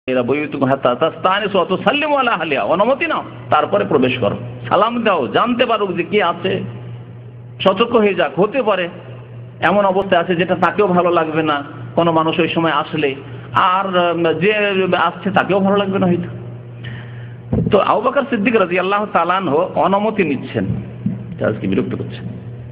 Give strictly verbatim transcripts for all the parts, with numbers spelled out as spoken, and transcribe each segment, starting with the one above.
অনুমতি নাও, তারপরে প্রবেশ করো, সালাম দাও, জানতে পারো যে কি আছে, সতর্ক হয়ে যাক। হতে পারে এমন অবস্থা আছে যেটা তাকেও ভালো লাগবে না কোনো মানুষ ওই সময় আসলে, আর যে আসছে তাকেও ভালো লাগবে না হয়তো। তো আবু বকর সিদ্দিক রাদিয়াল্লাহু তাআলা আনহু অনুমতি নিচ্ছেন, আজকে বিরক্ত করছেন।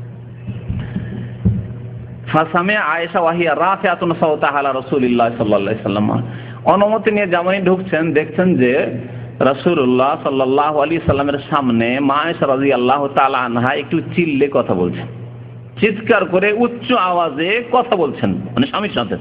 ফাসামে আয়েশা ওয়াহিয়া রাফিআতুন সাওতাহা আলা রাসূলিল্লাহ সাল্লাল্লাহু আলাইহি ওয়াসাল্লাম, অনুমতি নিয়ে যেমনই ঢুকছেন দেখছেন যে রাসূলুল্লাহ সাল্লাল্লাহু আলাইহি সাল্লামের সামনে মা আয়েশা রাদিয়াল্লাহু তাআলা আনহা একটু চিল্লে কথা বলছেন, চিৎকার করে উচ্চ আওয়াজে কথা বলছেন, মানে স্বামীর সাথে।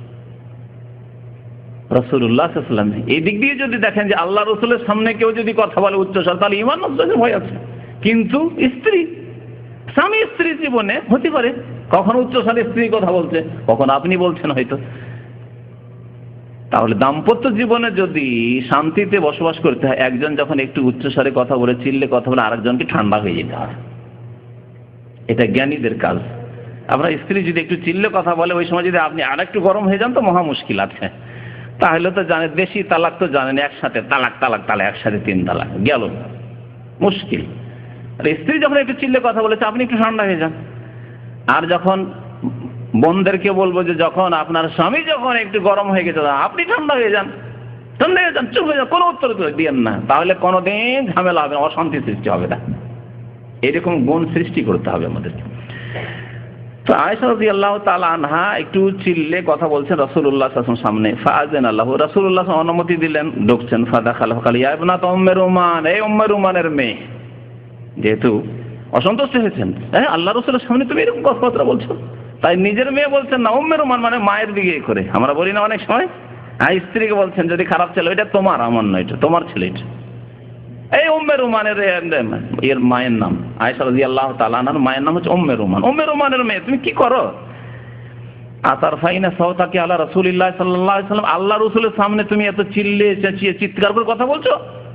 রাসূলুল্লাহ সাল্লাল্লাহু আলাইহি ওয়াসাল্লাম এই দিক দিয়ে যদি দেখেন যে আল্লাহ রাসূলের সামনে কেউ যদি কথা বলে উচ্চস্বর, তাহলে ঈমান নষ্টের ভয় আছে। কিন্তু স্ত্রী, স্বামী স্ত্রী জীবনে হতে পারে কখনো উচ্চস্বরে স্ত্রী কথা বলছে, কখনো আপনি বলছেন হয়তো। তাহলে দাম্পত্য জীবনে যদি শান্তিতে বসবাস করতে হয়, একজন যখন একটু উচ্চস্বরে কথা বলে, চিল্লে কথা বলে, আরেকজনকে ঠান্ডা হয়ে যেতে হয়। এটা জ্ঞানীদের কাজ। আপনার স্ত্রী যদি একটু চিল্লে কথা বলে, ওই সময় যদি আপনি আর একটু গরম হয়ে যান তো মহা মুশকিল আছে। তাহলে তো জানেন, দেশি তালাক তো জানেন, একসাথে তালাক তালাক তালাক একসাথে তিন তালাক গেল, মুশকিল। আর স্ত্রী যখন একটু চিল্লে কথা বলেছে, আপনি একটু ঠান্ডা হয়ে যান। আর যখন বোনদেরকে বলবো যে যখন আপনার স্বামী যখন একটু গরম হয়ে গেছে, আপনি ঠান্ডা হয়ে যান, ঠান্ডা হয়ে যান, চুপ হয়ে যান, কোনো উত্তর দিয়েন না, তাহলে কোনোদিন ঝামেলা হবে না, অশান্তি সৃষ্টি হবে না। এরকম গুণ সৃষ্টি করতে হবে আমাদেরকে। তো আয়েশা রাদিয়াল্লাহু তাআলা আনহা একটু চিল্লে কথা বলছেন রাসূলুল্লাহ সাল্লাল্লাহু আলাইহি ওয়াসাল্লাম সামনে। ফাআযানা লাহু, রাসূলুল্লাহ অনুমতি দিলেন, ঢুকছেন। ফাদাখালা ফাকাল ইয়া ইবনাত উম্মে রুমান, এই উম্মে রুমানের মেয়ে। যেহেতু অসন্তুষ্ট হয়েছেন, হ্যাঁ আল্লাহ রাসূলের সামনে তুমি এরকম কথাবার্তা বলছো, তাই নিজের মেয়ে বলছেন না, উম্মে রুমান মানে মায়ের দিকে করে। আমরা বলি না অনেক সময়, হ্যাঁ স্ত্রীকে বলছেন যদি খারাপ ছেলে, এটা তোমার, আমার নয়, এটা তোমার ছেলে। এটা এই উম্মে রুমানের এর মায়ের নাম আয়েশা রাদিয়াল্লাহু তাআলা আনহার মায়ের নাম হচ্ছে উম্মে রুমান। উম্মে রুমানের মেয়ে, তুমি কি করো? আতার ফাইনা সাওতাকি আলা রাসূলিল্লাহ সাল্লাল্লাহু আলাইহি ওয়াসাল্লাম, আল্লাহ রাসূলের সামনে তুমি এত চিল্লে চেঁচিয়ে চিৎকার করে কথা বলছো।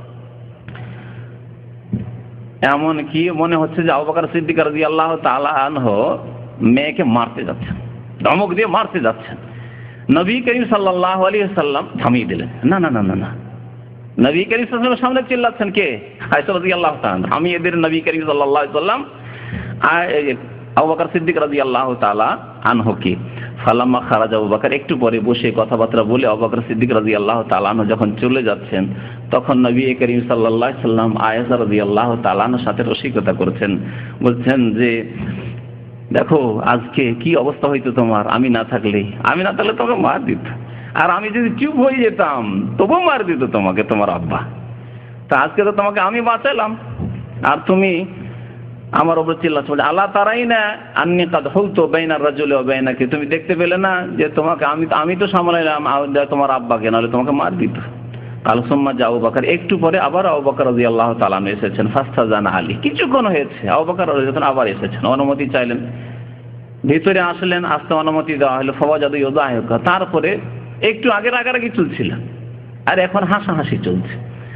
এমন কি মনে হচ্ছে যে আবু বকর সিদ্দিক রাদিয়াল্লাহু তাআলা আনহু মেয়েকে মারতে যাচ্ছেন, ধমক দিয়ে মারতে যাচ্ছেন। নবী করিম সাল্লাল্লাহু আলাইহি ওয়াসাল্লাম থামিয়ে দিলেন, না না না না না। নবী করিম সাল্লাল্লাহু আলাইহি ওয়াসাল্লামের সামনে চিল্লাচ্ছেন কে? আয়েশা রাদিয়াল্লাহু তাআলা। আমি এদের নবী করিম সাল্লাল্লাহু আলাইহি ওয়াসাল্লাম আবু বকর সিদ্দিক রাদিয়াল্লাহু তাআলা আনহু কি ফালাম্মা খারাজ আবু বকর, একটু পরে বসে কথাবার্তা বলে আবু বকর সিদ্দিক রাদিয়াল্লাহু তাআলা আনহু যখন চলে যাচ্ছেন, তখন নবী করিম সাল্লাল্লাহু আলাইহি ওয়াসাল্লাম আয়েশা রাদিয়াল্লাহু তাআলা আনহার সাথে রসিকতা করছেন, বলছেন যে দেখো আজকে কি অবস্থা হইতো তোমার, আমি না থাকলে, আমি না থাকলে তোমাকে মার দিত, আর আমি যদি চুপ হয়ে যেতাম তবুও মার দিত তোমাকে তোমার আব্বা। তা আজকে তো তোমাকে আমি বাঁচালাম, আর তুমি আমার উপর চিল্লাচ্ছ। আল্লাহ তারাই না আন্নী কাদ হুলতু বাইনার রাজুলি ওয়া বাইনাকি, তুমি দেখতে পেলে না যে তোমাকে আমি আমি তো সামলাইলাম তোমার আব্বাকে, নাহলে তোমাকে মার দিত। কাল সুম্মা যা আবু বকর, একটু পরে আবার আবু বকর রাদিয়াল্লাহু তাআলা আনহু এসেছেন। ফাস্তাজানা আলী, কিছুক্ষণ হয়েছে, আবু বকর রাদিয়াল্লাহু তাআলা আবার এসেছেন, অনুমতি চাইলেন, ভিতরে আসলেন, আসতে অনুমতি দেওয়া হলো। ফাওয়াজাদু ইউদাহিকা, তারপরে একটু আগের আগারাগি চলছিল, আর এখন হাসাহাসি চলছে।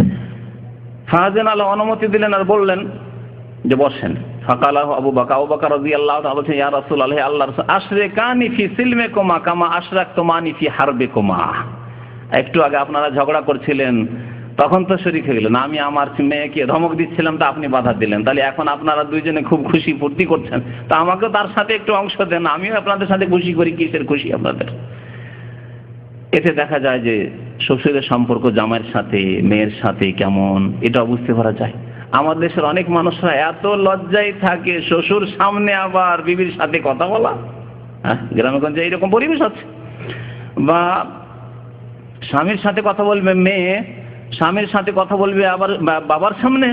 ফাআযানা আলী, অনুমতি দিলেন আর বললেন যে বসেন। ফাকালা আবু বকর, আবু বকর রাদিয়াল্লাহু তাআলা বলেন, ইয়া রাসূলুল্লাহ, আল্লাহর রাসূল, আশরিকানি ফি সিলমিকুমা কামা আশরাকতুমানি ফি হারবিকুমা। একটু আগে আপনারা ঝগড়া করছিলেন, তখন তো শরীক হয়ে গেলেন, আমি আমার মেয়েকে ধমক দিচ্ছিলাম, তা আপনি বাধা দিলেন, তাহলে এখন আপনারা দুইজনে খুব খুশি ফুর্তি করছেন, তা আমাকেও তার সাথে একটু অংশ দেন, আমিও আপনাদের সাথে খুশি করি। কিসের খুশি আপনাদের? এতে দেখা যায় যে শ্বশুরের সম্পর্ক জামাইয়ের সাথে মেয়ের সাথে কেমন, এটা বুঝতে পারা যায়। আমাদের দেশের অনেক মানুষরা এত লজ্জায় থাকে শ্বশুর সামনে আবার বিবির সাথে কথা বলা, হ্যাঁ গ্রামে গঞ্জে এইরকম পরিবেশ আছে। বা স্বামীর সাথে কথা বলবে মেয়ে, স্বামীর সাথে কথা বলবে আবার বাবার সামনে,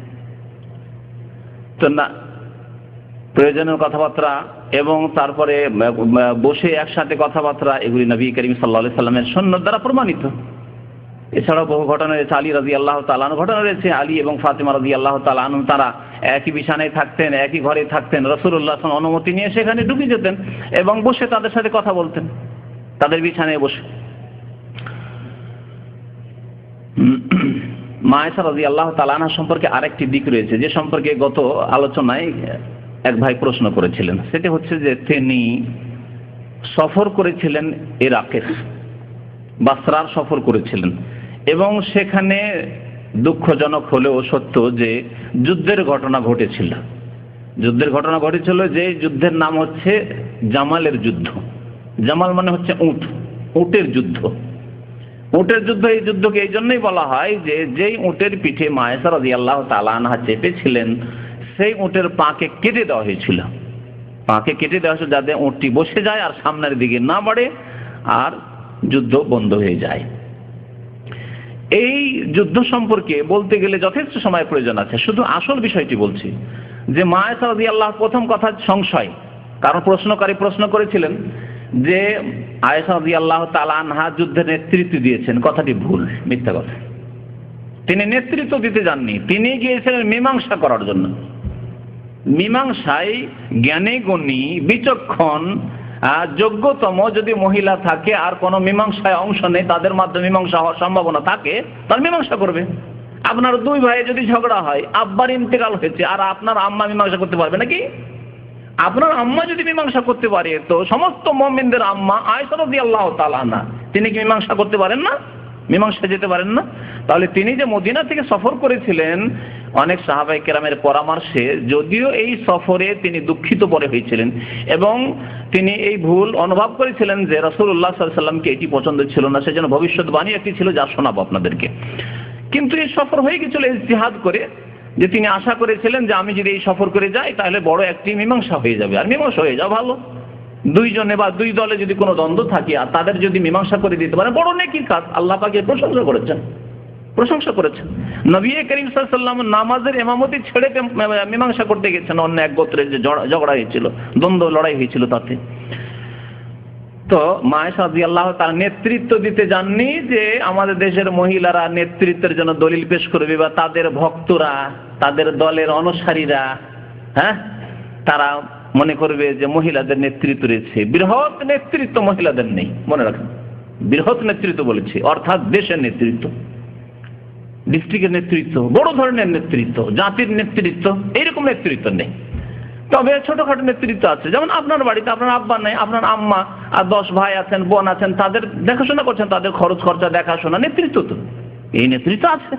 তো না, প্রয়োজনীয় কথাবার্তা এবং তারপরে বসে একসাথে কথাবার্তা, এগুলি নবী করিম সাল্লাল্লাহু আলাইহি সাল্লামের সুন্নাত দ্বারা প্রমাণিত। এছাড়াও বহু ঘটনা রয়েছে, আলী রাদিয়াল্লাহু তাআলা আনহু ঘটনা রয়েছে, আলী এবং ফাতিমা রাদিয়াল্লাহু তাআলা আনহু তারা একই বিছানায় থাকতেন, একই ঘরে থাকতেন, রাসূলুল্লাহ সাল্লাল্লাহু আলাইহি ওয়াসাল্লাম অনুমতি নিয়ে সেখানে ঢুকে যেতেন এবং বসে তাদের সাথে কথা বলতেন, তাদের বিছানায় বসে। মা আয়েশা রাদিয়াল্লাহু তাআলা আনহা সম্পর্কে আরেকটি দিক রয়েছে, যে সম্পর্কে গত আলোচনায় এক ভাই প্রশ্ন করেছিলেন। সেটা হচ্ছে যে তিনি সফর করেছিলেন ইরাকের, বাসরার সফর করেছিলেন এবং সেখানে দুঃখজনক হলেও সত্য যে যুদ্ধের ঘটনা ঘটেছিল। যুদ্ধের ঘটনা ঘটেছিল যে যুদ্ধের নাম হচ্ছে জামালের যুদ্ধ। জামাল মানে হচ্ছে উট, উটের যুদ্ধ। উটের যুদ্ধ, এই যুদ্ধকে এই জন্যই বলা হয় যে যেই উটের পিঠে মা আয়েশা রাদিয়াল্লাহু তাআলা আনহা চেপেছিলেন সেই উটের পাকে কেটে দেওয়া হয়েছিল। পাকে কেটে দেওয়া হয়েছিল যাতে উটটি বসে যায় আর সামনের দিকে না বাড়ে আর যুদ্ধ বন্ধ হয়ে যায়। এই যুদ্ধ সম্পর্কে বলতে গেলে যথেষ্ট সময় প্রয়োজন আছে, শুধু আসল বিষয়টি বলছি যে মা আয়েশা রাদিয়াল্লাহু প্রথম কথা সংশয়, কারণ প্রশ্নকারী প্রশ্ন করেছিলেন যে আয়েশা রাদিয়াল্লাহু তাআলা আনহা যুদ্ধের নেতৃত্ব দিয়েছেন, কথাটি ভুল, মিথ্যা কথা। তিনি নেতৃত্ব দিতে যাননি, তিনি গিয়েছিলেন মীমাংসা করার জন্য। মীমাংসায় জ্ঞানী গুণী বিচক্ষণ যোগ্যতম যদি মহিলা থাকে আর কোন মীমাংসায় অংশ নেই, তাদের মাধ্যমে মীমাংসা হওয়ার সম্ভাবনা থাকে, তার মীমাংসা করবে। আপনার দুই ভাই যদি ঝগড়া হয়, আব্বার ইন্তেকাল হয়েছে আর আপনার আম্মা মীমাংসা করতে পারবে নাকি? আপনার আম্মা যদি মীমাংসা করতে পারে তো সমস্ত মুমিনদের আম্মা আয়েশা রাদিয়াল্লাহু তাআলা আনহা তিনি কি মীমাংসা করতে পারেন না? মীমাংসা যেতে পারেন না? তাহলে তিনি যে মদিনা থেকে সফর করেছিলেন অনেক সাহাবায়ে কেরামের পরামর্শে, যদিও এই সফরে তিনি দুঃখিত পরে হয়েছিলেন এবং তিনি এই ভুল অনুভব করেছিলেন যে রাসূলুল্লাহ সাল্লাল্লাহু আলাইহি ওয়াসাল্লামকে এটি পছন্দ ছিল না, সেজন্য ভবিষ্যৎবাণী একটি ছিল যা শোনাবো আপনাদেরকে। কিন্তু এই সফর হয়ে গেছিল ইজতিহাদ করে, যে তিনি আশা করেছিলেন যে আমি যদি এই সফর করে যাই তাহলে বড় একটি মীমাংসা হয়ে যাবে, আর মীমাংসা হয়ে যাওয়া ভালো। দুইজনে বা দুই দলে যদি কোনো দ্বন্দ্ব থাকে আর তাদের যদি মীমাংসা করে দিতে পারে, বড় নেকির কাজ। আল্লাহ পাকের প্রশংসা করেছেন, প্রশংসা করেছেন। নবী করিম সাল্লাল্লাহু আলাইহি ওয়াসাল্লাম নামাজের ইমামতি ছেড়ে মীমাংসা করতে গেছেন অন্য এক গোত্রের যে ঝগড়া হয়েছিল, দ্বন্দ্ব লড়াই হয়েছিল তাতে। তো মা আয়েশা রাদিয়াল্লাহু তাআলা নেতৃত্ব দিতে যাননি যে আমাদের দেশের মহিলারা নেতৃত্বের জন্য দলিল পেশ করবে বা তাদের ভক্তরা, তাদের দলের অনুসারীরা, হ্যাঁ, তারা মনে করবে যে মহিলাদের নেতৃত্ব রয়েছে। বৃহৎ নেতৃত্ব মহিলাদের নেই, মনে রাখেন। বৃহৎ নেতৃত্ব বলেছে অর্থাৎ দেশের নেতৃত্ব, ডিস্ট্রিক্টের নেতৃত্ব, বড় ধরনের নেতৃত্ব, জাতির নেতৃত্ব, এইরকম নেতৃত্ব নেই। তবে ছোটখাটো নেতৃত্ব আছে, যেমন আপনার বাড়িতে আপনার আব্বা নেই, আপনার আম্মা আর দশ ভাই আছেন, বোন আছেন, তাদের দেখাশোনা করছেন, তাদের খরচ খরচা দেখাশোনা, নেতৃত্ব তো এই নেতৃত্ব আছে।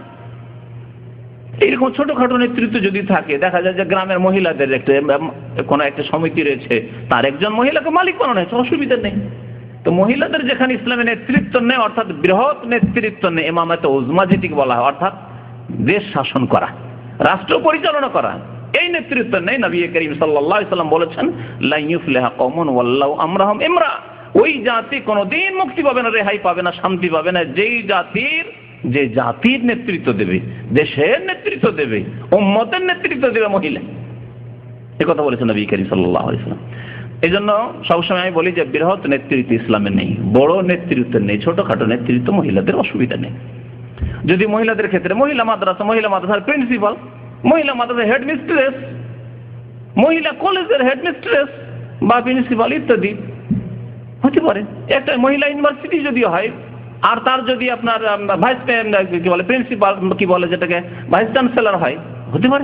এইরকম ছোটখাটো নেতৃত্ব যদি থাকে, দেখা যায় যে গ্রামের মহিলাদের একটা কোনো একটা সমিতি রয়েছে, তার একজন মহিলাকে মালিক বানানো হয়েছে, অসুবিধা নেই। তো মহিলাদের যেখানে ইসলামের নেতৃত্ব নেই, অর্থাৎ বৃহৎ নেতৃত্ব নেই, ইমামাতে উজমা যেটিকে বলা হয়, অর্থাৎ দেশ শাসন করা, রাষ্ট্র পরিচালনা করা, এই নেতৃত্ব নেই। নবী করিম সাল্লাল্লাহু আলাইহি ওয়াসাল্লাম বলেছেন লা ইউফলিহু কওমুন ওয়াল্লাহু আমরাহুম ইমরা, ওই জাতি কোনোদিন মুক্তি পাবে না, রেহাই পাবে না, শান্তি পাবে না, যেই জাতির যে জাতির নেতৃত্ব দেবে, দেশের নেতৃত্ব দেবে, উম্মতের নেতৃত্ব দেবে মহিলা। এই কথা বলেছেন নবী করিম সাল্লাল্লাহু আলাইহি ওয়াসাল্লাম। এই জন্য সবসময় আমি বলি যে বৃহৎ নেতৃত্ব ইসলামে নেই, বড় নেতৃত্ব নেই, ছোটখাটো নেতৃত্ব মহিলাদের অসুবিধা নেই। যদি মহিলাদের ক্ষেত্রে মহিলা মাদ্রাসা, মহিলা মাদ্রাসার প্রিন্সিপাল, মহিলা মাদ্রাসার হেডমিস্ট্রেস, মহিলা কলেজের হেডমিস্ট্রেস বা প্রিন্সিপাল ইত্যাদি হতে পারে। একটা মহিলা ইউনিভার্সিটি যদি হয় আর তার যদি আপনার ভাইস কি বলে প্রিন্সিপাল কি বলে যেটাকে ভাইস চ্যান্সেলর হয়, হতে পারে,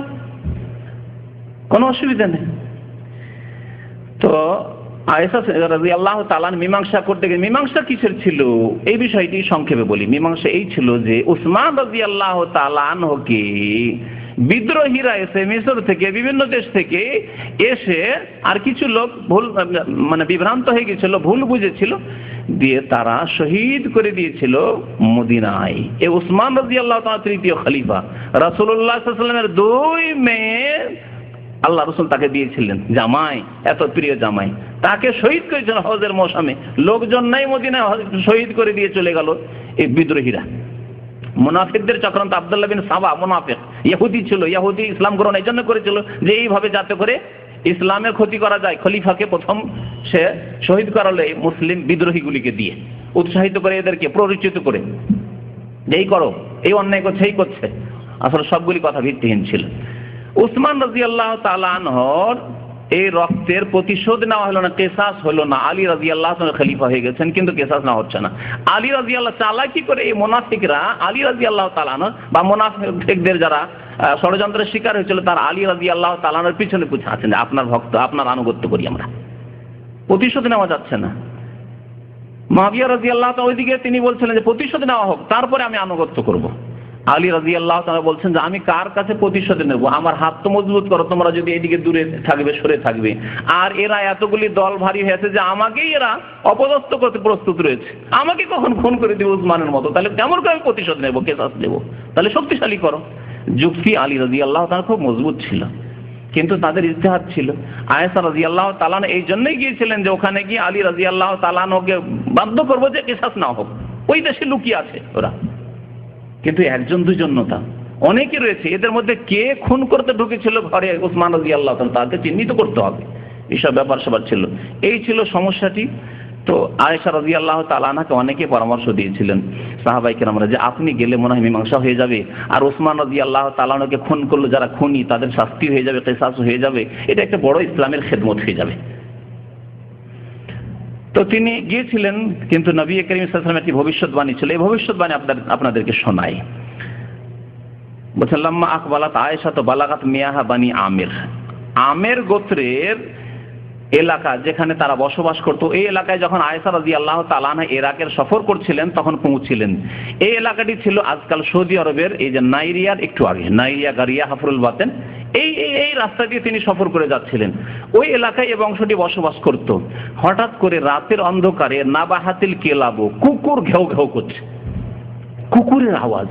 কোনো অসুবিধা নেই। তো আয়েশা রাদিয়াল্লাহু তাআলা মীমাংসা করতে গিয়ে, মীমাংসা কিসের ছিল এই বিষয়টি সংক্ষেপে বলি। মীমাংসা এই ছিল যে উসমান রাদিয়াল্লাহু তাআলা আনহুকে বিদ্রোহীরা এসে মিশর থেকে, বিভিন্ন দেশ থেকে এসে আর কিছু লোক ভুল মানে বিভ্রান্ত হয়ে গেছিল, ভুল বুঝেছিল, দিয়ে তারা শহীদ করে দিয়েছিল মদিনায়। এই উসমান রাদিয়াল্লাহু তাআলা তৃতীয় খলিফা, রাসূলুল্লাহ সাল্লাল্লাহু আলাইহি ওয়াসাল্লামের দুই মেয়ে আল্লাহ রাসূল তাকে দিয়েছিলেন, জামাই, এত প্রিয় জামাই, তাকে শহীদ করেছেন হজের মৌসুমে। লোকজন নাই মদিনায়, শহীদ করে দিয়ে চলে গেল এই বিদ্রোহীরা। মুনাফিকদের চক্রান্ত, আব্দুল্লাহ বিন সাবা মুনাফিক, ইহুদি ছিল, ইহুদি ইসলাম গ্রহণ এই জন্য করেছিল যে এইভাবে যাতে করে ইসলামের ক্ষতি করা যায়। খলিফাকে প্রথম সে শহীদ করালো এই মুসলিম বিদ্রোহীগুলিকে দিয়ে, উৎসাহিত করে, এদেরকে প্ররোচিত করে যে এই করো, এই অন্যায় করছে, এই করছে। আসলে সবগুলি কথা ভিত্তিহীন ছিল। উসমান রাদিয়াল্লাহু তাআলা আনহুর এই রক্তের প্রতিশোধ নেওয়া হলো না, কেসাস হলো না। আলী রাদিয়াল্লাহু তাআলা খলিফা হয়ে গেছেন কিন্তু কেসাস না হচ্ছে না। আলী রাদিয়াল্লাহু তাআলা কি করে এই মুনাফিকরা আলী রাদিয়াল্লাহু তাআলা বা মুনাফিকদের যারা ষড়যন্ত্রের শিকার হয়েছিল, তার আলী রাদিয়াল্লাহু তাআলার পিছনে পিছনে আছেন, আপনার ভক্ত, আপনার আনুগত্য করি আমরা, প্রতিশোধ নেওয়া যাচ্ছে না। মুআবিয়া রাদিয়াল্লাহু তাআলা ওইদিকে তিনি বলছিলেন যে প্রতিশোধ নেওয়া হোক, তারপরে আমি আনুগত্য করব। আলী রাদিয়াল্লাহু তাআলা বলছেন যে আমি কার কাছে প্রতিশোধ নেব? আমার হাত তো মজবুত করো, তোমরা যদি এদিকে দূরে থাকবে, সরে থাকবে, আর এরা এতগুলি দল ভারী হয়েছে যে আমাকেই এরা অপদস্থ করতে প্রস্তুত রয়েছে, আমাকে কখন খুন করে দিবে উসমানের মতো, তাহলে কেমন করে আমি প্রতিশোধ নেব, কেসাস নেব? তাহলে শক্তিশালী করো। যুক্তি আলী রাদিয়াল্লাহু তাআলা খুব মজবুত ছিল, কিন্তু তাদের ইজতিহাদ ছিল। আয়েশা রাদিয়াল্লাহু তাআলা এই জন্যই গিয়েছিলেন যে ওখানে গিয়ে আলী রাদিয়াল্লাহু তাআলাকে বাধ্য করবো যে কেসাস না হোক, ওই দেশে লুকিয়ে আছে ওরা। কিন্তু একজন দুজন নতা, অনেকে রয়েছে, এদের মধ্যে কে খুন করতে ঢুকেছিল ঘরে উসমান রাদিয়াল্লাহু তাআলা, তাকে চিহ্নিত করতে হবে। এইসব ব্যাপার সবার ছিল, এই ছিল সমস্যাটি। তো আয়েশা রাদিয়াল্লাহু তাআলা আনহাকে অনেকে পরামর্শ দিয়েছিলেন সাহাবায়ে কেরামরা যে আপনি গেলে মনে হয় মীমাংসা হয়ে যাবে, আর ওসমান রাদিয়াল্লাহু তাআলা আনহুকে খুন করলো যারা খুনি তাদের শাস্তি হয়ে যাবে, কিসাস হয়ে যাবে, এটা একটা বড় ইসলামের খেদমত হয়ে যাবে। তো তিনি গিয়েছিলেন, কিন্তু নবী করিম সাল্লাল্লাহু আলাইহি ওয়াসাল্লামের একটি ভবিষ্যৎবাণী ছিল, এই ভবিষ্যৎবাণী আপনাদের আপনাদেরকে শোনাই। বলছেন লাম্মা আকবালাত আয়েশা তো বালাগাত মিয়াহা বানি আমির, আমের গোত্রের এলাকা যেখানে তারা বসবাস করত, এই এলাকায় যখন আয়েশা রাদিয়াল্লাহু তাআলা আনহা ইরাকের সফর করছিলেন তখন পৌঁছছিলেন। এই এলাকাটি ছিল আজকাল সৌদি আরবের এই যে নাইরিয়ার একটু আগে, নাইরিয়া গারিয়া হাফরুল বাতেন, এই এই রাস্তা দিয়ে তিনি সফর করে যাচ্ছিলেন। ওই এলাকায় এই বংশটি বসবাস করত। হঠাৎ করে রাতের অন্ধকারে নাবাহাতিল কেলাবো, কুকুর ঘেউ ঘেউ করছে, কুকুরের আওয়াজ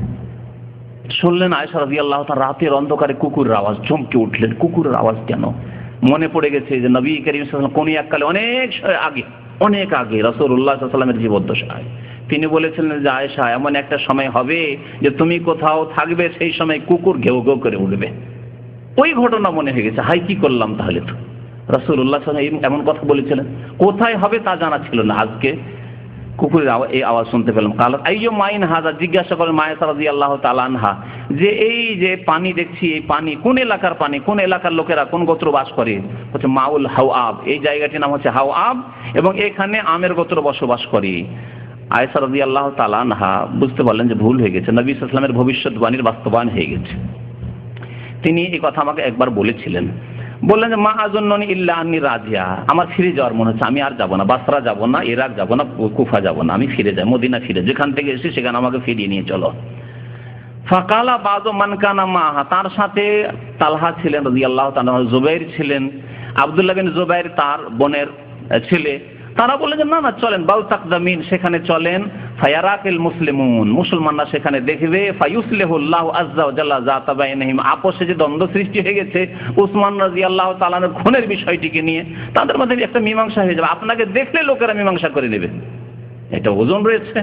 শুনলেন আয়েশা রাদিয়াল্লাহু তাআলা, রাতের অন্ধকারে কুকুরের আওয়াজ, চমকে উঠলেন, কুকুরের আওয়াজ কেন? মনে পড়ে গেছে যে নবী করিম সাল্লাল্লাহু আলাইহি ওয়াসাল্লাম কোন এককালে অনেক আগে অনেক আগে রাসূলুল্লাহ সাল্লাল্লাহু আলাইহি ওয়াসাল্লামের জীবদ্দশায় তিনি বলেছিলেন যে আয়েশা এমন একটা সময় হবে যে তুমি কোথাও থাকবে, সেই সময় কুকুর ঘেউ ঘেউ করে উঠবে। ওই ঘটনা মনে হয়ে গেছে, হাই কি করলাম তাহলে, তো রাসূলুল্লাহ সাল্লাল্লাহু আলাইহি ওয়াসাল্লাম এমন কথা বলেছিলেন, কোথায় হবে তা জানা ছিল না, আজকে কুকুরের এই আওয়াজ শুনতে পেলাম। কাল আইয়ু মাইন হাজা, জিজ্ঞাসা করেন আয়েশা রাদিয়াল্লাহু তাআলা আনহা যে এই যে পানি দেখছি, এই পানি কোন এলাকার পানি, কোন এলাকার লোকেরা, কোন গোত্র বাস করে? হচ্ছে মাউল হাওয়াব, এই জায়গাটির নাম হচ্ছে হাওয়াব, এবং এখানে আমের গোত্র বসবাস করে। আয়েশা রাদিয়াল্লাহু তাআলা আনহা বুঝতে পারলেন যে ভুল হয়ে গেছে, নবী সাল্লাল্লাহু আলাইহি ওয়াসাল্লামের ভবিষ্যৎবাণীর বাস্তবায়ন হয়ে গেছে। তিনি এই কথা আমাকে একবার বলেছিলেন, বললেন যে মা আজুন্ননি ইল্লা আন্নী রাজিয়া, আমার ফিরে যাওয়ার মনে হচ্ছে, আমি আর যাব না, বাসরা যাব না, ইরাক যাব না, কুফা যাব না, আমি ফিরে যাই, মদিনা ফিরে, যেখান থেকে এসে সেখানে আমাকে ফিরিয়ে নিয়ে চলো। ফাকালা বাযু মান কানা মাহা, তার সাথে তালহা ছিলেন রাদিয়াল্লাহু তাআলা, জুবাইর ছিলেন, আব্দুল্লাহ বিন জুবাইর তার বোনের ছেলে, তারা বললেন যে না না চলেন, বাল তাকদামিন, সেখানে চলেন, ফায়ারাকিল মুসলিমুন, মুসলমানরা সেখানে দেখবে, ফায়ুসলিহুল্লাহু আযজা ওয়া জাল্লা যাতা বাইনহিম, আপোষে যে দ্বন্দ্ব সৃষ্টি হয়ে গেছে উসমান রাদিয়াল্লাহু তাআলা এর খুনের বিষয়টিকে নিয়ে, তাদের মধ্যে একটা মীমাংসা হয়ে যাবে, আপনাকে দেখলে লোকেরা মীমাংসা করে নেবে, এটা ওজন রয়েছে।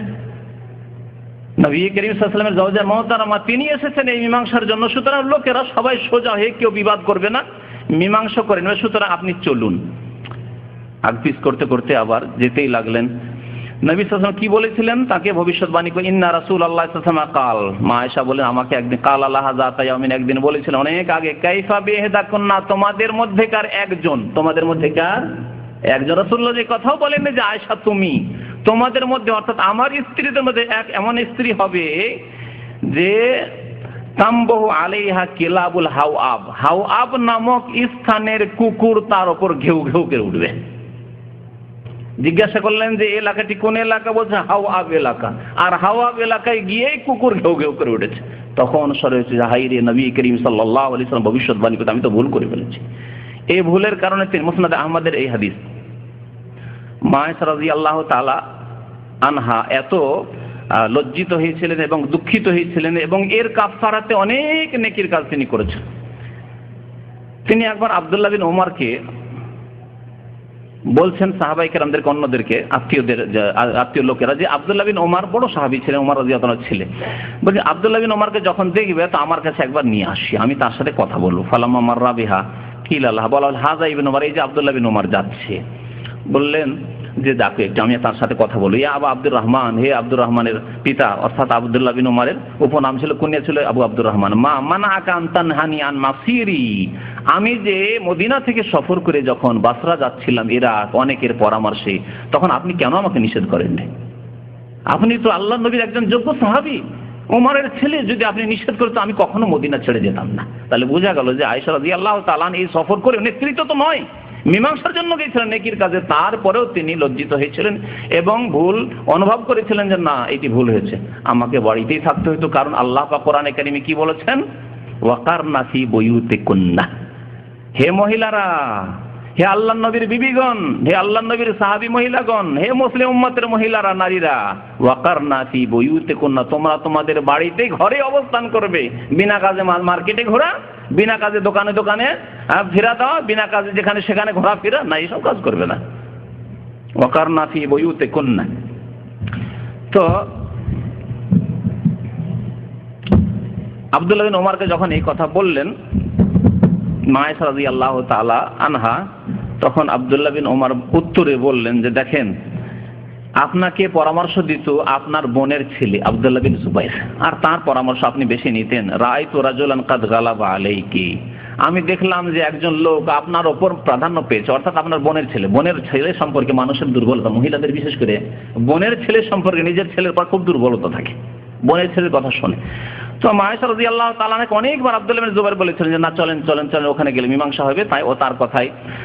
নবী করিম সাল্লাল্লাহু আলাইহি ওয়াসাল্লামের জাওজা মুহতারামা তিনি এসেছেন এই মীমাংসার জন্য, সুতরাং লোকেরা সবাই সোজা হয়ে কেউ বিবাদ করবে না, মীমাংসা করে নেবে, সুতরাং আপনি চলুন। আগপিস করতে করতে আবার যেতেই লাগলেন। নবী সাল্লাল্লাহু আলাইহি ওয়াসাল্লাম কি বলেছিলেন তাকে ভবিষ্যৎবাণী করে, ইন্না রাসূলুল্লাহ সাল্লাল্লাহু আলাইহি ওয়াসাল্লাম কাল, মা আয়েশা বলেন আমাকে একদিন, কাল আল্লাহ যাতা ইয়ামিন, একদিন বলেছিলেন অনেক আগে, কাইফা বিহিদাকুন্না, তোমাদের মধ্যেকার একজন, তোমাদের মধ্যেকার একজন, রাসূলুল্লাহ যে কথাও বলেন যে আয়েশা তুমি, তোমাদের মধ্যে অর্থাৎ আমার স্ত্রীদের মধ্যে এক এমন স্ত্রী হবে যে তামবহু আলাইহা কিলাবুল হাওয়াব, হাওয়াব নামক স্থানের কুকুর তার উপর ঘেউ ঘেউ করে উঠবে। জিজ্ঞাসা করলেন যে এলাকাটি কোন এলাকা? বলছে হাওয়াব এলাকা, আর হাওয়াব এলাকায় গিয়েই কুকুর ঘেউ ঘেউ করে উঠেছে। তখন সরে হচ্ছে হাই রে, নবী করিম সাল্লাল্লাহু আলাইহি ওয়াসাল্লাম ভবিষ্যৎবাণী করতে আমি তো ভুল করে ফেলেছি। এই ভুলের কারণে তিনি মুসনাদ আহমদের এই হাদিস, মা আয়েশা রাদিয়াল্লাহু তাআলা আনহা এত লজ্জিত হয়েছিলেন এবং দুঃখিত হয়েছিলেন, এবং এর কাফফারাতে অনেক নেকির কাজ তিনি করেছেন। তিনি একবার আব্দুল্লাহ বিন ওমরকে বলছেন, সাহাবায়ে কেরামদেরকে, অন্যদেরকে, আত্মীয়দের আত্মীয় লোকেরা, যে আব্দুল্লাহ বিন ওমর বড় সাহাবী ছিলেন, ওমর রাদিয়াল্লাহু আনহু ছিলেন, বলছে আব্দুল্লাহ বিন ওমরকে যখন দেখবে তো আমার কাছে একবার নিয়ে আসি, আমি তার সাথে কথা বলবো। ফালাম্মা মাররা বিহা কিল আল্লাহ, বলা হাযা ইবনে ওমর, এই যে আব্দুল্লাহ বিন ওমর যাচ্ছে, বললেন যে ডাকো একটু, আমি তার সাথে কথা বলবো। ইয়া আবু আব্দুর রহমান, হে আব্দুর রহমানের পিতা, অর্থাৎ আব্দুল্লাহ বিন ওমরের উপনাম ছিল, কুনিয়া ছিল আবু আব্দুর রহমান। মা মানাআকা আন তানহানি আন মাসিরি, আমি যে মদিনা থেকে সফর করে যখন বাসরা যাচ্ছিলাম ইরাক অনেকের পরামর্শে, তখন আপনি কেন আমাকে নিষেধ করেন? আপনি তো আল্লাহর নবীর একজন যোগ্য সাহাবী, ওমরের ছেলে, যদি আপনি নিষেধ করতে আমি কখনো মদিনা ছেড়ে যেতাম না। তাহলে বোঝা গেল যে আয়েশা রাদিয়াল্লাহু তাআলা এই সফর করে নেতৃত্ব তো নয়, মীমাংসার জন্য গিয়েছিলেন নেকির কাজে, তারপরেও তিনি লজ্জিত হয়েছিলেন এবং ভুল অনুভব করেছিলেন যে না এটি ভুল হয়েছে, আমাকে বাড়িতেই থাকতে হতো। কারণ আল্লাহ পাক কোরআনে কারিমে কি বলেছেন, ওয়াকারনা ফি বুয়ুতিকুন্না, হে মহিলারা, হে আল্লাহ নবীর বিবিগণ, হে আল্লাহ নবীর সাহাবী মহিলাগণ, হে মুসলিম উম্মতের মহিলারা, নারীরা, ওয়াকারনা ফি বুয়ুতিকুন্না, তোমরা তোমাদের বাড়িতে ঘরে অবস্থান করবে। বিনা কাজে মার্কেটে ঘোরা, বিনা কাজে দোকানে দোকানে ফেরা দেওয়া, বিনা কাজে যেখানে সেখানে ঘোরাফেরা না, এইসব কাজ করবে না। ওয়াকারনা ফি বুয়ুতিকুন্না। তো আব্দুল্লাহ বিন ওমরকে যখন এই কথা বললেন মা আয়েশা রাদিয়াল্লাহু তাআলা আনহা, তখন আব্দুল্লাহ বিন ওমর উত্তরে বললেন যে দেখেন, আপনাকে পরামর্শ দিত আপনার বোনের ছেলে আব্দুল্লাহ বিন জুবাইর, আর তার পরামর্শ আপনি বেশি নিতেন। রাআইতু রাজুলান কাদ গালাবা আলাইকি, আমি দেখলাম যে একজন লোক আপনার ওপর প্রাধান্য পেয়েছে, অর্থাৎ আপনার বোনের ছেলে। বোনের ছেলে সম্পর্কে মানুষের দুর্বলতা, মহিলাদের বিশেষ করে বোনের ছেলে সম্পর্কে নিজের ছেলের পর খুব দুর্বলতা থাকে, বোনের ছেলের কথা শোনে। তো মা আয়েশা রাদিয়াল্লাহু তাআলা আনহা অনেকবার আব্দুল্লাহ বিন জুবাইর বলেছিলেন যে না চলেন চলেন চলেন, ওখানে গেলে মীমাংসা হবে, তাই ও তার কথাই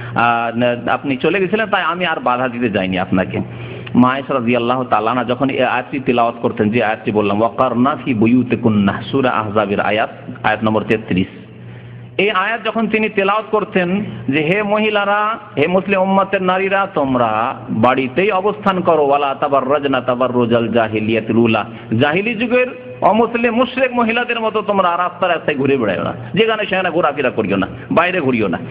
আপনি চলে গেছিলেন, তাই আমি আর বাধা দিতে যাইনি আপনাকে। মা আয়েশা রাদিয়াল্লাহু তাআলা আনহা যখন এই আয়াতটি তিলাওয়াত করতেন, যে আয়াতটি বললাম ওয়াকারনা ফি বুয়ুতিকুন্না, সূরা আহজাবের আয়াত, আয়াত নম্বর তেত্রিশ, এই আয়াত যখন তিনি তেলাওয়াত করতেন যে হে মহিলারা, হে মুসলিম উম্মতের নারীরা, তোমরা বাড়িতেই অবস্থান করো, ওয়ালা তাবাররাজনা তাবাররুজাল জাহিলিয়াতিল উলা, জাহিলি যুগের অমুসলিম মুশরিক মহিলাদের মতো তোমরা রাস্তায় রাস্তায় ঘুরে বেড়াও না, যেখানে সেখানে ঘোরাফেরা করিও না, বাইরে ঘুরিও না।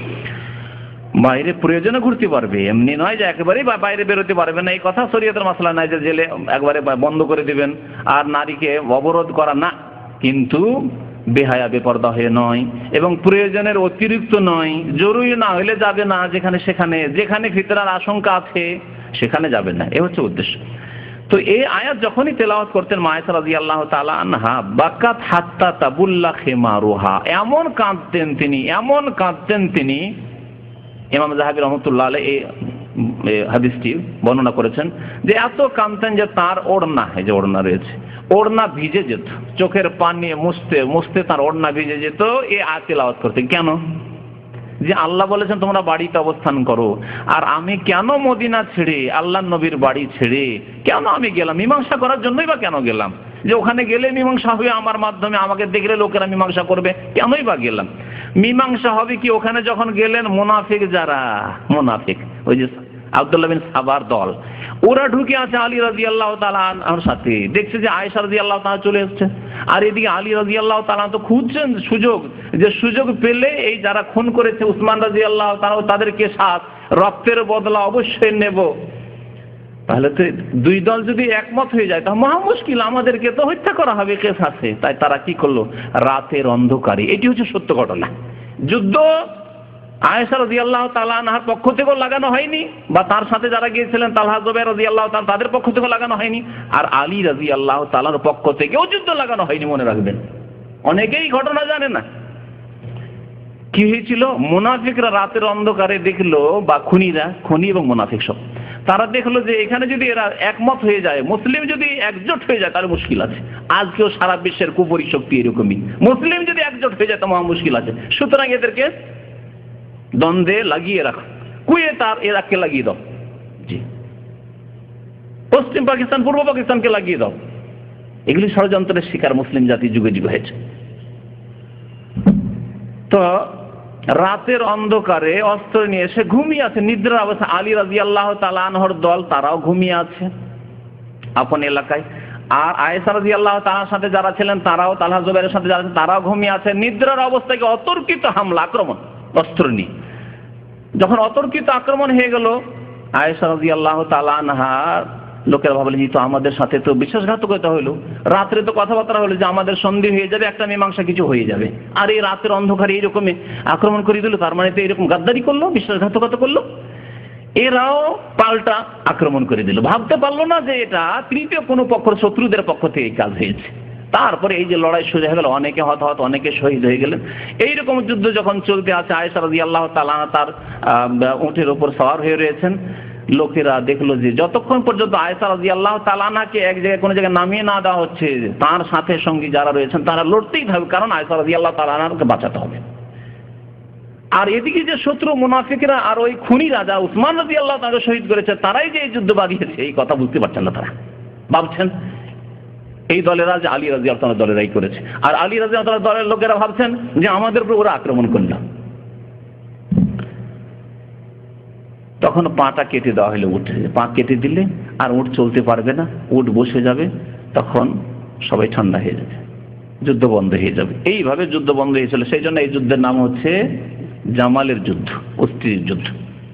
বাইরে প্রয়োজনে ঘুরতে পারবে, এমনি নয় যে একেবারেই বাইরে বেরোতে পারবে না, এই কথা শরীয়তের মাসলা নাই যে জেলে একবারে বন্ধ করে দিবেন আর নারীকে অবরোধ করা, না, কিন্তু বেহায়া বেপরদা হয়ে নয় এবং প্রয়োজনের অতিরিক্ত নয়, জরুরি না হলে যাবে না, যেখানে সেখানে, যেখানে ফিতরার আশঙ্কা আছে সেখানে যাবে না, এ হচ্ছে উদ্দেশ্য। তো এই আয়াত যখনই তেলাওয়াত করতেন মা আয়েশা রাদিয়াল্লাহু তাআলা আনহা, বাকাত হাত্তা তাবুল্লা খিমারুহা, এমন কাঁদতেন তিনি, এমন কাঁদতেন তিনি। ইমাম যাহাবী রাহমাতুল্লাহ আলাইহি এই হাদিসটি বর্ণনা করেছেন যে এত কাঁদতেন যে তার ওড়না, এই যে ওড়না রয়েছে, ওড়না ভিজে যেত, চোখের পানি মুছতে মুছতে তার ওড়না ভিজে যেত এই আয়াত তেলাওয়াত করতে। কেন? যে আল্লাহ বলেছেন তোমরা বাড়িতে অবস্থান করো, আর আমি কেন মদিনা ছেড়ে, আল্লাহর নবীর বাড়ি ছেড়ে কেন আমি গেলাম? মীমাংসা করার জন্যই বা কেন গেলাম? যে ওখানে গেলে মীমাংসা হবে আমার মাধ্যমে, আমাকে দেখলে লোকেরা মীমাংসা করবে, কেনই বা গেলাম? মীমাংসা হবে কি ওখানে যখন গেলেন মুনাফিক, যারা মুনাফিক, ওই যে আব্দুল্লাহ বিন সাবার দল, ওরা ঢুকে আছে আলী রাদিয়াল্লাহু তাআলা আনহুর সাথে, দেখছে যে আয়েশা রাদিয়াল্লাহু তাআলা চলে এসেছে, আর এদিকে আলী রাদিয়াল্লাহু তাআলা তো খুঁজছেন সুযোগ, যে সুযোগ পেলে এই যারা খুন করেছে উসমান রাদিয়াল্লাহু তাআলা তাদেরকে সাথ রক্তের বদলা অবশ্যই নেব। তাহলে তো দুই দল যদি একমত হয়ে যায় তাহলে মহা মুশকিল, আমাদেরকে তো হত্যা করা হবে কেসাসে। তাই তারা কি করলো, রাতের অন্ধকারে, এটি হচ্ছে সত্য ঘটনা, যুদ্ধ আয়েশা রাদিয়াল্লাহু তাআলা আনহার পক্ষ থেকেও লাগানো হয়নি, বা তার সাথে যারা গিয়েছিলেন তালহা জুবাইর রাদিয়াল্লাহু তাআলা তাদের পক্ষ থেকেও লাগানো হয়নি, আর আলী রাদিয়াল্লাহু তাআলার পক্ষ থেকেও যুদ্ধ লাগানো হয়নি, মনে রাখবেন। অনেকেই ঘটনা জানে না কি হয়েছিল। মুনাফিকরা রাতের অন্ধকারে দেখলো, বা খুনিরা, খুনি এবং মুনাফিক সব, তারা দেখলো যে এখানে যদি এরা একমত হয়ে যায়, মুসলিম যদি একজোট হয়ে যায় তাহলে মুশকিল আছে। আজকেও সারা বিশ্বের কুফরি শক্তি এরকমই, মুসলিম যদি একজোট হয়ে যায় তো মহা মুশকিল আছে। সুতরাং এদেরকে দ্বন্দ্বে লাগিয়ে রাখো, কুয়ে তার ইরাককে লাগিয়ে দাও, জি, পশ্চিম পাকিস্তান পূর্ব পাকিস্তানকে লাগিয়ে দাও। এগুলি ষড়যন্ত্রের শিকার মুসলিম জাতি যুগে যুগে হয়েছে। তো রাতের অন্ধকারে অস্ত্র নিয়ে এসে ঘুমিয়ে আছে, নিদ্রার অবস্থা। আলী রাদিয়াল্লাহু তাআলা আনহর দল তারাও ঘুমিয়ে আছে আপন এলাকায়, আর আয়েশা রাদিয়াল্লাহু তাআলার সাথে যারা ছিলেন তারাও, তালহা জুবাইরের সাথে যারা ছিলেন তারাও ঘুমিয়ে আছে। নিদ্রার অবস্থায় অতর্কিত হামলা, আক্রমণ, অস্ত্র নিয়ে। যখন অতর্কিত আক্রমণ হয়ে গেল, আয়েশা রাদিয়াল্লাহু তাআলা আনহা, লোকেরা ভাবলেন যে তো আমাদের সাথে তো বিশ্বাসঘাতকতা হইলো, রাত্রে তো কথাবার্তা হলো যে আমাদের সন্ধি হয়ে যাবে, একটা মীমাংসা কিছু হয়ে যাবে, আর এই রাতের অন্ধকারে এইরকমই আক্রমণ করে দিল, তার মানে তো এরকম গাদ্দারি করলো, বিশ্বাসঘাতকতা করলো। এরাও পাল্টা আক্রমণ করে দিল, ভাবতে পারলো না যে এটা তৃতীয় কোনো পক্ষ, শত্রুদের পক্ষ থেকে এই কাজ হয়েছে। তারপরে এই যে লড়াই শুরু হয়ে গেল, অনেকে হতাহত, অনেকে শহীদ হয়ে গেলেন। এইরকম যুদ্ধ যখন চলতে আছে, আয়েশা রাদিয়াল্লাহু তাআলা তার উটের উপর সওয়ার হয়ে রয়েছেন। লোকেরা দেখলো যে যতক্ষণ পর্যন্ত আয়েশা রাদিয়াল্লাহু তাআলা নাকে এক জায়গায় কোনো জায়গায় নামিয়ে না দেওয়া হচ্ছে, তার সাথে সঙ্গী যারা রয়েছেন তারা লড়তেই থাকবে, কারণ আয়েশা রাদিয়াল্লাহু তাআলাকে বাঁচাতে হবে। আর এদিকে যে শত্রু মুনাফিকরা আর ওই খুনি রাজা উসমান রাদিয়াল্লাহু তাআলা শহীদ করেছে, তারাই যে এই যুদ্ধ বাগিয়েছে এই কথা বুঝতে পারছেন না। তারা ভাবছেন এই দলেরা যে আলী রাদিয়াল্লাহু তাআলা দলেরাই করেছে, আর আলী রাদিয়াল্লাহু তাআলা দলের লোকেরা ভাবছেন যে আমাদের উপর ওরা আক্রমণ করলো। তখন পাটা কেটে দেওয়া হলো উঠে, পা কেটে দিলে আর উট চলতে পারবে না, উট বসে যাবে, তখন সবাই ঠান্ডা হয়ে যাবে, যুদ্ধ বন্ধ হয়ে যাবে। এইভাবে যুদ্ধ বন্ধ হয়েছিল। সেই জন্য এই যুদ্ধের নাম হচ্ছে জামালের যুদ্ধ, অস্থির যুদ্ধ।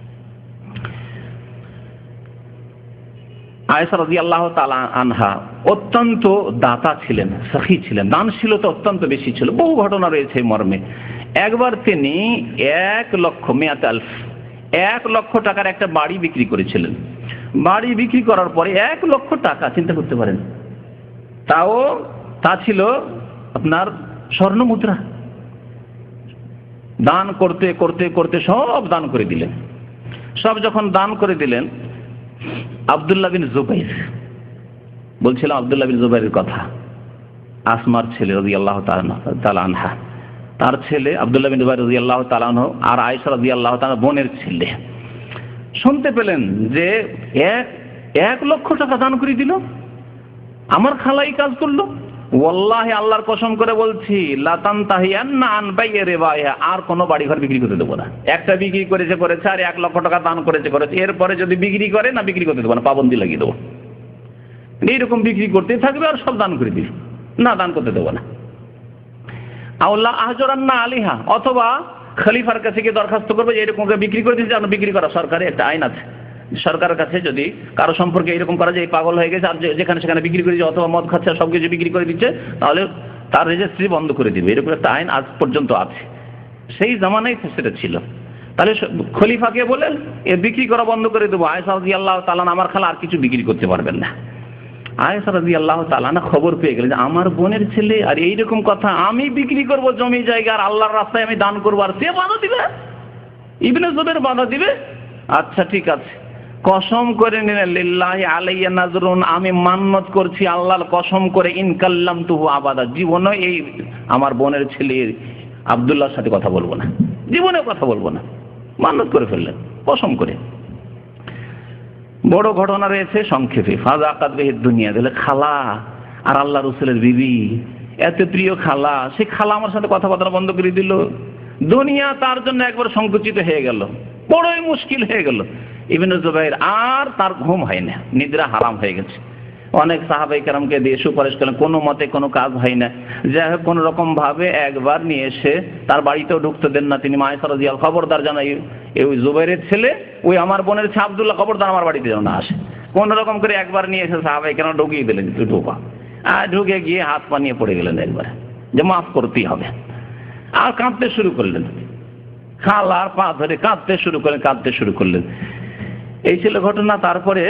আয়েশা রাদিয়াল্লাহু তাআলা আনহা অত্যন্ত দাতা ছিলেন, সখী ছিলেন, দানশীলতা অত্যন্ত বেশি ছিল। বহু ঘটনা রয়েছে মর্মে। একবার তিনি এক লক্ষ মিয়াত আলফ এক লক্ষ টাকার একটা বাড়ি বিক্রি করেছিলেন। বাড়ি বিক্রি করার পরে এক লক্ষ টাকা, চিন্তা করতে পারেন, তাও তা ছিল আপনার স্বর্ণ মুদ্রা। দান করতে করতে করতে সব দান করে দিলেন। সব যখন দান করে দিলেন, আব্দুল্লাহ বিন জুবাইর, বলছিলাম আব্দুল্লাহ বিন জুবাইরের কথা, আসমার ছেলে রাদিয়াল্লাহু তাআলা আনহা, তার ছেলে আব্দুল্লাহ বিন জুবাইর রাদিয়াল্লাহু তাআলা আনহু আর আয়েশা রাদিয়াল্লাহু তাআলা বোনের ছেলে শুনতে পেলেন যে এক এক লক্ষ টাকা দান করে দিল, আমার খালাই কাজ করলো। ওয়াল্লাহি আল্লাহর কসম করে বলছি, লা তানতাহিয়ান্না আন বাইয়ে রিবাইহা, আর কোনো বাড়ি ঘর বিক্রি করতে দেবো না। একটা বিক্রি করেছে করেছে আর এক লক্ষ টাকা দান করেছে করেছে, এরপরে যদি বিক্রি করে না বিক্রি করতে দেবো না, পাবন্দি লাগিয়ে দেবো। এইরকম বিক্রি করতে থাকবে আর সব দান করে দিল, না দান করতে দেবো না। আল্লাহ আহজরান্না আলিহা, অথবা খলিফার কাছে গিয়ে দরখাস্ত করবে যে এরকম বিক্রি করে দিচ্ছে, বিক্রি করা সরকারের একটা আইন আছে। সরকারের কাছে যদি কারো সম্পর্কে এরকম করা যায় পাগল হয়ে গেছে আর যেখানে সেখানে বিক্রি করে দিচ্ছে, অথবা মদ খাচ্ছে সব কিছু বিক্রি করে দিচ্ছে, তাহলে তার রেজিস্ট্রি বন্ধ করে দিবে। এরকম একটা আইন আজ পর্যন্ত আছে, সেই জামানায় সেটা ছিল। তাহলে খলিফাকে বলেন এ বিক্রি করা বন্ধ করে দেবো। আয়েশা রাদিয়াল্লাহু তাআলা আমার খালা আর কিছু বিক্রি করতে পারবেন না। আয়েশা রাদিয়াল্লাহু তাআলা খবর পেয়ে গেলেন যে আমার বোনের ছেলে আর এইরকম কথা, আমি বিক্রি করব জমি জায়গা আর আল্লাহর রাস্তায় আমি দান করবো, আর সে বাধা দিবে, ইবনে জুবাইর বাধা দিবে। আচ্ছা ঠিক আছে, কসম করে নিলেন, লিল্লাহি আলাইয়া নাজরুন, আমি মান্নত করছি আল্লাহর কসম করে, ইন কাল্লামতুহু আবাদা, জীবনে এই আমার বোনের ছেলে আব্দুল্লাহর সাথে কথা বলবো না, জীবনেও কথা বলবো না, মান্নত করে ফেললেন কসম করে। বড় ঘটনা রয়েছে সংক্ষেপে। ফাযাকাত বিহি দুনিয়া, দিলে খালা আর আল্লাহ রাসূলের বিবি, এত প্রিয় খালা, সে খালা আমার সাথে কথাবার্তা বন্ধ করে দিল। দুনিয়া তার জন্য একবার সংকুচিত হয়ে গেল, বড়ই মুশকিল হয়ে গেল। ইবনে জুবাইর আর তার ঘুম হয় না, নিদ্রা হারাম হয়ে গেছে। অনেক সাহাবায়ে কেরামকে দিয়ে সুপারিশ করলেন, কোনো মতে কোনো কাজ হয় না। যাই হোক কোনো রকম ভাবে একবার নিয়ে এসে তার বাড়িতেও ঢুকতে দেন না তিনি। আয়েশা রাদিয়াল্লাহু, খবরদার জানাই ওই জুবাইরের ছেলে, ওই আমার বোনের ছেলে আব্দুল্লাহ, খবরদার আমার বাড়িতে যেন না আসে। কোন রকম করে একবার নিয়ে এসে সাহাবায়ে কেরাম ঢুকিয়ে দিলেন, তুই ঢোকা। আর ঢুকে গিয়ে হাত পা নিয়ে পড়ে গেলেন একবার, যে মাফ করতেই হবে। আর কাঁদতে শুরু করলেন, খালার পা ধরে কাঁদতে শুরু করলেন, কাঁদতে শুরু করলেন। এই ছিল ঘটনা। তারপরে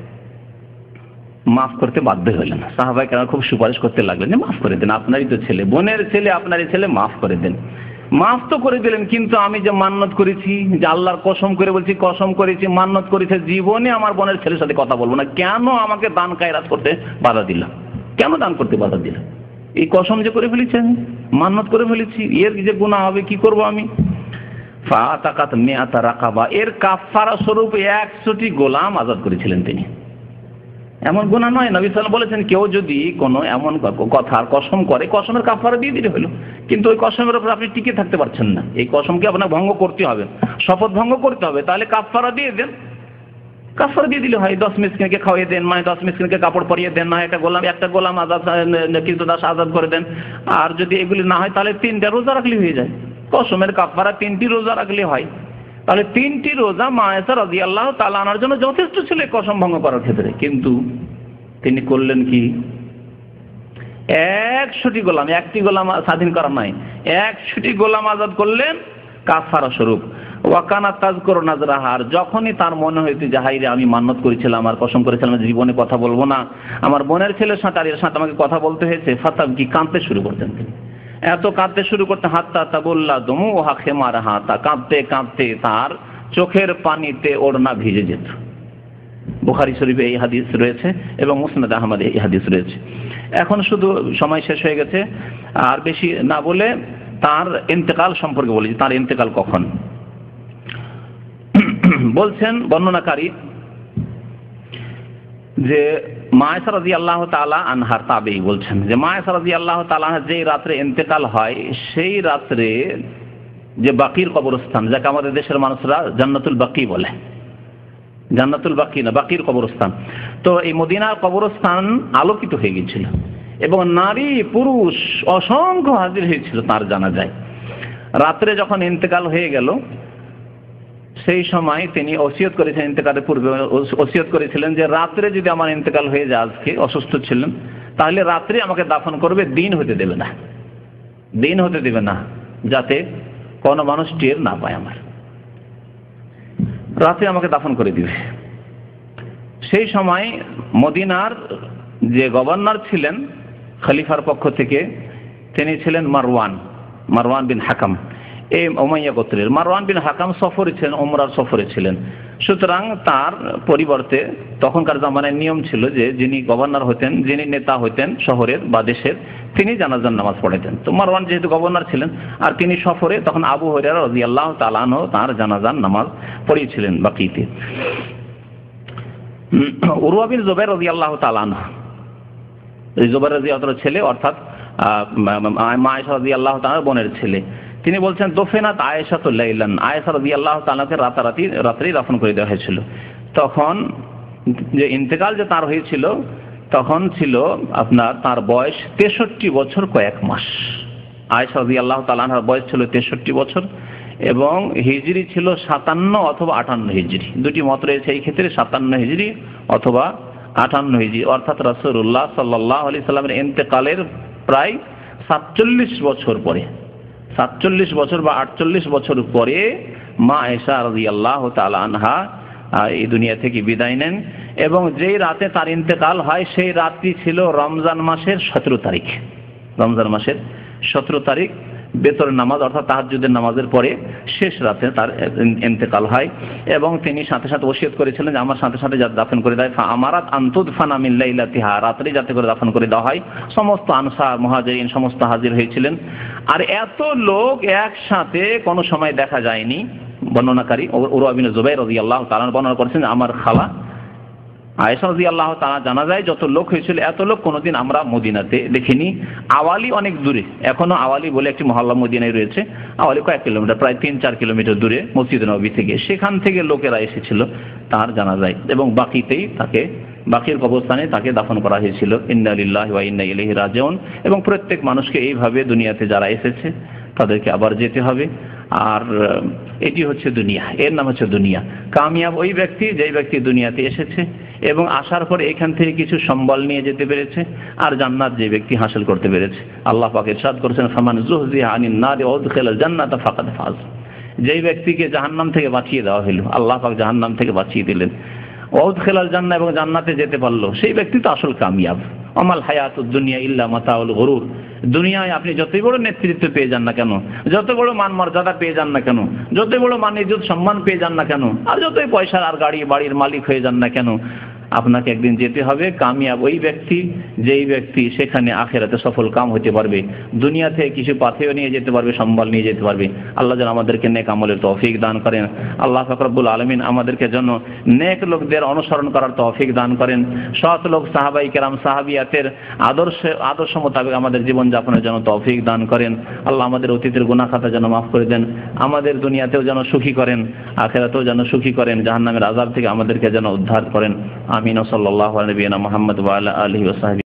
মাফ করতে বাধ্য হলেন। সাহাবায়ে কেরাম খুব সুপারিশ করতে লাগলেন যে মাফ করে দেন, আপনারই তো ছেলে, বোনের ছেলে, আপনারই ছেলে, মাফ করে দেন। মাফ তো করে দিলেন, কিন্তু আমি যে মান্নত করেছি, যে আল্লাহর কসম করে বলছি, কসম করেছি, মান্নত করেছি, জীবনে আমার বোনের ছেলের সাথে কথা বলবো না। কেন আমাকে দান কায়রাত করতে বাধা দিল? কেন দান করতে বাধা দিল? এই কসম যে করে ফেলেছি, আমি মান্নত করে ফেলেছি, এর যে গুনাহ হবে কি করব আমি? ফাতাকাত মিয়াতা রাকাবা, এর কাফারা স্বরূপ একশোটি গোলাম আজাদ করেছিলেন তিনি। এমন গুনাহ নয়, নবী সাল্লাল্লাহু আলাইহি ওয়াসাল্লাম বলেছেন কেউ যদি কোনো এমন কথার কসম করে, কসমের কাফারা দিয়ে দিতে হলো, কিন্তু ওই কসমের উপর আপনি টিকে থাকতে পারছেন না, এই কসমকে আপনার ভঙ্গ করতে হবে, শপথ ভঙ্গ করতে হবে, তাহলে কাফারা দিয়ে দেন। কাফারা দিয়ে দিলে হয়, দশ মিসকিনকে খাওয়িয়ে দেন, মানে দশ মিসকিনকে কাপড় পরিয়ে দেন, না একটা গোলাম একটা গোলাম আজাদ কিন্তু দাস আজাদ করে দেন। আর যদি এগুলি না হয় তাহলে তিনটা রোজা রাখলে হয়ে যায়। কসমের কাফারা তিনটি রোজা রাখলে হয়। তাহলে তিনটি রোজা মা আয়েশা রাদিয়াল্লাহু তাআলা আনহার জন্য যথেষ্ট ছিল কসম ভঙ্গ করার ক্ষেত্রে। কিন্তু তিনি করলেন কি, একশোটি গোলাম, একটি গোলাম স্বাধীন করা নাই, একশোটি গোলাম আজাদ করলেন কাফারা স্বরূপ। ওয়াকানা তাজকুরু নাজরাহার, যখনই তার মনে হইতে যে হাইরে আমি মান্নত করেছিলাম আর কসম করেছিলাম জীবনে কথা বলবো না, আমার বোনের ছেলের সাথে আর এর সাথে আমাকে কথা বলতে হয়েছে, ফাতাব কি কাঁদতে শুরু করতেন তিনি। এত কাঁদতে শুরু করতে, হাত্তা তাবুল্লা দমু ওহা খেমার হাতা, কাঁদতে কাঁদতে তার চোখের পানিতে ওড়না ভিজে যেত। বুখারী শরীফে এই হাদিস রয়েছে এবং মুসনাদ আহমদে এই হাদিস রয়েছে। এখন শুধু সময় শেষ হয়ে গেছে, আর বেশি না বলে তার ইন্তেকাল সম্পর্কে বলি, তার ইন্তেকাল কখন। বলছেন বর্ণনাকারী যে মা আয়েশা রাদিয়াল্লাহু তাআলা আনহার তাবেঈ বলছেন যে মা আয়েশা রাদিয়াল্লাহু তাআলা যেই রাত্রে ইন্তেকাল হয় সেই রাত্রে যে বাকির কবরস্থান, যাকে আমাদের দেশের মানুষরা জান্নাতুল বাকি বলে, জান্নাতুল বাকি না বাকির কবরস্থান, তো এই মদিনার কবরস্থান আলোকিত হয়ে গিয়েছিল এবং নারী পুরুষ অসংখ্য হাজির হয়েছিল তার জানাজায়। রাত্রে যখন ইন্তেকাল হয়ে গেল সেই সময় তিনি ওসিয়ত করেছেন, ইন্তেকালের পূর্বে ওসিয়ত করেছিলেন যে রাত্রে যদি আমার ইন্তেকাল হয়ে যায়, আজকে অসুস্থ ছিলেন, তাহলে রাত্রে আমাকে দাফন করবে, দিন হতে দেবে না, দিন হতে দেবে না, যাতে কোনো মানুষ টের না পায়, আমার রাতে আমাকে দাফন করে দিবে। সেই সময় মদিনার যে গভর্নর ছিলেন খলিফার পক্ষ থেকে, তিনি ছিলেন মারওয়ান, মারওয়ান বিন হাকাম, এই উমাইয়া গোত্রের। মারওয়ান বিন হাকাম সফরে ছিলেন, উমরার সফরে ছিলেন। সুতরাং তার পরিবর্তে তখনকার জামানায় নিয়ম ছিল যে যিনি গভর্নর হতেন, যিনি নেতা হতেন শহরের বা দেশের, তিনি জানাজার নামাজ পড়াতেন। তো মারওয়ান যেহেতু গভর্নর ছিলেন আর তিনি সফরে, তখন আবু হুরায়রা রাদিয়াল্লাহু তাআলা আনহু তার জানাজার নামাজ পড়িয়েছিলেন বাকিতে। উরওয়া বিন জুবাইর রাদিয়াল্লাহু তাআলা আনহু, এই জুবাইর রাদিয়াল্লাহু তাআলার ছেলে, অর্থাৎ মা আয়েশা রাদিয়াল্লাহু তাআলার বোনের ছেলে, তিনি বলছেন দফিনাত আয়েশা তো লাইলান, আয়েশা রাদিয়াল্লাহু তাআলাকে রাতারাতি রাত্রেই দাফন করে দেওয়া হয়েছিল। তখন যে ইন্তেকাল যে তার হয়েছিল তখন ছিল আপনার তার বয়স তেষট্টি বছর কয়েক মাস। আয়েশা রাদিয়াল্লাহু তাআলার বয়স ছিল তেষট্টি বছর এবং হিজরি ছিল সাতান্ন অথবা আটান্ন হিজরি, দুটি মত রয়েছে এই ক্ষেত্রে, সাতান্ন হিজরি অথবা আটান্ন হিজরি, অর্থাৎ রাসূলুল্লাহ সাল্লাল্লাহু আলাইহি সাল্লামের ইন্তেকালের প্রায় সাতচল্লিশ বছর পরে, সাতচল্লিশ বছর বা আটচল্লিশ বছর পরে মা আয়েশা রাদিয়াল্লাহু তাআলা আনহা এই দুনিয়া থেকে বিদায় নেন। এবং যেই রাতে তার ইন্তেকাল হয় সেই রাতটি ছিল রমজান মাসের সতেরো তারিখ, রমজান মাসের সতেরো তারিখ বেতরের নামাজ অর্থাৎ তাহাজ্জুদের নামাজের পরে শেষ রাতে তার ইন্তেকাল হয়। এবং তিনি সাথে সাথে ওসিয়ত করেছিলেন যে আমার সাথে সাথে যাতে দাফন করে দেয়, আমারাত আনতুদফানা মিন লাইলাতিহা, রাত্রি যাতে করে দাফন করে দেওয়া হয়। সমস্ত আনসার মুহাজিরিন সমস্ত হাজির হয়েছিলেন। আর এত লোক একসাথে কোনো সময় দেখা যায়নি। বর্ণনাকারী উরওয়া বিন জুবাইর রাদিয়াল্লাহু তাআলা বর্ণনা করেছেন আমার খালা আয়েশা রাদিয়াল্লাহু তাআলা জানা যায় যত লোক হয়েছিল এত লোক কোনোদিন আমরা মদিনাতে দেখিনি। আওয়ালি অনেক দূরে, এখনো আওয়ালি বলে একটি মহল্লা মদিনায় রয়েছে, আওয়ালি কয়েক কিলোমিটার, প্রায় তিন চার কিলোমিটার দূরে মসজিদ নববী থেকে, সেখান থেকে লোকেরা এসেছিল তার জানা যায় এবং বাকিতেই তাকে বাকির কবরস্থানে তাকে দাফন করা হয়েছিল। ইন্না লিল্লাহি ওয়া ইন্না ইলাইহি রাজিউন। এবং প্রত্যেক মানুষকে এইভাবে দুনিয়াতে যারা এসেছে তাদেরকে আবার যেতে হবে। আর এটি হচ্ছে দুনিয়া, এর নাম হচ্ছে দুনিয়া। কামিয়াব ওই ব্যক্তি যেই ব্যক্তি দুনিয়াতে এসেছে এবং আসার পর এখান থেকে কিছু সম্বল নিয়ে যেতে পেরেছে, আর জান্নাত যে ব্যক্তি হাসিল করতে পেরেছে। আল্লাহ পাক ইরশাদ করেছেন ফামান যুহজিহা আনিন নারি ওয়া উদখিলাল জান্নাতা ফাকাদ ফাজ। যেই ব্যক্তিকে জাহান্নাম থেকে বাঁচিয়ে দেওয়া হলো, আল্লাহ পাক জাহান্নাম থেকে বাঁচিয়ে দিলেন, ওয়া উদখিলাল জান্নাহ এবং জান্নাতে যেতে পারলো, সেই ব্যক্তি তো আসল কামিয়াব। আমাল হায়াতুদ দুনিয়া ইল্লা মাতাউল গুরুর। দুনিয়ায় আপনি যতই বড় নেতৃত্ব পেয়ে যান না কেন, যত বড় মান মর্যাদা পেয়ে যান না কেন, যত বড় মান ইজ্জত সম্মান পেয়ে যান না কেন, আর যতই পয়সার আর গাড়ি বাড়ির মালিক হয়ে যান না কেন, আপনাকে একদিন যেতে হবে। কামিয়াব ওই ব্যক্তি যেই ব্যক্তি সেখানে আখিরাতে সফল কাম হতে পারবে, দুনিয়া থেকে কিছু পাথেয় নিয়ে যেতে পারবে, সম্বল নিয়ে যেতে পারবে। আল্লাহ যেন আমাদেরকে নেক আমলের তৌফিক দান করেন। আল্লাহ পাক রব্বুল আলামিন আমাদেরকে যেন নেক লোকদের অনুসরণ করার তৌফিক দান করেন। সৎ লোক সাহাবাই কেরাম সাহাবিয়াতের আদর্শ আদর্শ মোতাবেক আমাদের জীবনযাপনের জন্য তৌফিক দান করেন। আল্লাহ আমাদের অতীতের গুনাহ খাতা যেন মাফ করে দেন, আমাদের দুনিয়াতেও যেন সুখী করেন, আখিরাতেও যেন সুখী করেন, জাহান্নামের আযাব থেকে আমাদেরকে যেন উদ্ধার করেন। আমিন। সাল্লাল্লাহু আলা নবিয়িনা মুহাম্মদ ওয়া আলা আলিহি ওয়া সাহবিহি।